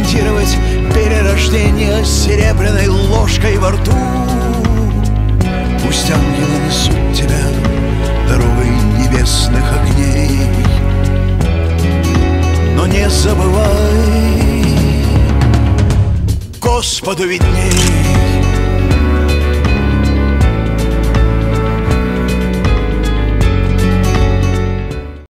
гарантировать перерождение с серебряной ложкой во рту. Пусть ангелы несут тебя дорогой небесных огней, но не забывай, Господу видней.